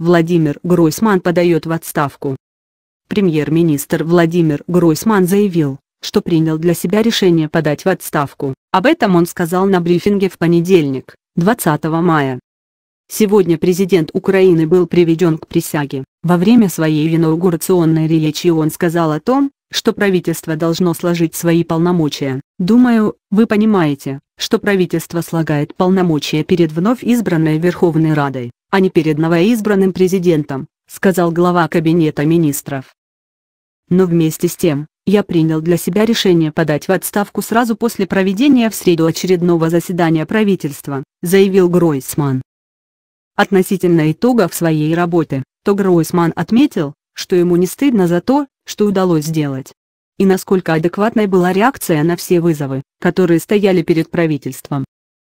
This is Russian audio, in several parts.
Владимир Гройсман подает в отставку. Премьер-министр Владимир Гройсман заявил, что принял для себя решение подать в отставку. Об этом он сказал на брифинге в понедельник, 20 мая. Сегодня президент Украины был приведен к присяге. Во время своей инаугурационной речи он сказал о том, что правительство должно сложить свои полномочия. «Думаю, вы понимаете, что правительство слагает полномочия перед вновь избранной Верховной Радой, а не перед новоизбранным президентом», сказал глава Кабинета министров. Но вместе с тем, я принял для себя решение подать в отставку сразу после проведения в среду очередного заседания правительства, заявил Гройсман. Относительно итогов своей работы, то Гройсман отметил, что ему не стыдно за то, что удалось сделать. И насколько адекватной была реакция на все вызовы, которые стояли перед правительством.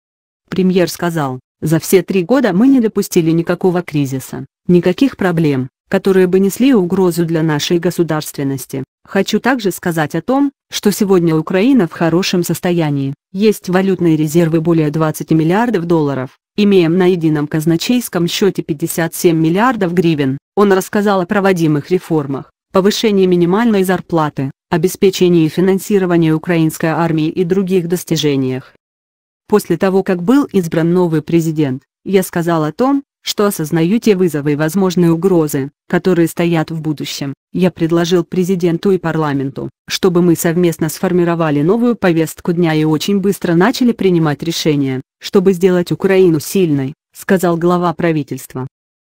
Премьер сказал, за все 3 года мы не допустили никакого кризиса, никаких проблем, которые бы несли угрозу для нашей государственности. Хочу также сказать о том, что сегодня Украина в хорошем состоянии, есть валютные резервы более 20 миллиардов долларов, имеем на едином казначейском счете 57 миллиардов гривен. Он рассказал о проводимых реформах, повышении минимальной зарплаты, обеспечении финансирования украинской армии и других достижениях. После того, как был избран новый президент, я сказал о том, что осознаю те вызовы и возможные угрозы, которые стоят в будущем. Я предложил президенту и парламенту, чтобы мы совместно сформировали новую повестку дня и очень быстро начали принимать решения, чтобы сделать Украину сильной, сказал глава правительства.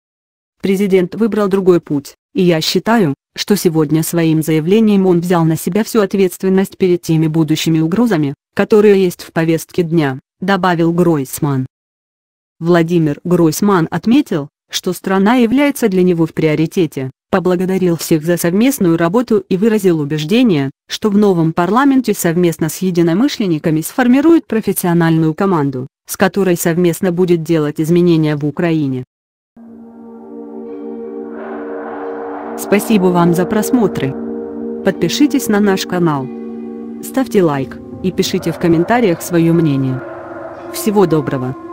Президент выбрал другой путь, и я считаю, что сегодня своим заявлением он взял на себя всю ответственность перед теми будущими угрозами, которые есть в повестке дня, добавил Гройсман. Владимир Гройсман отметил, что страна является для него в приоритете, поблагодарил всех за совместную работу и выразил убеждение, что в новом парламенте совместно с единомышленниками сформирует профессиональную команду, с которой совместно будет делать изменения в Украине. Спасибо вам за просмотры. Подпишитесь на наш канал, ставьте лайк и пишите в комментариях свое мнение. Всего доброго.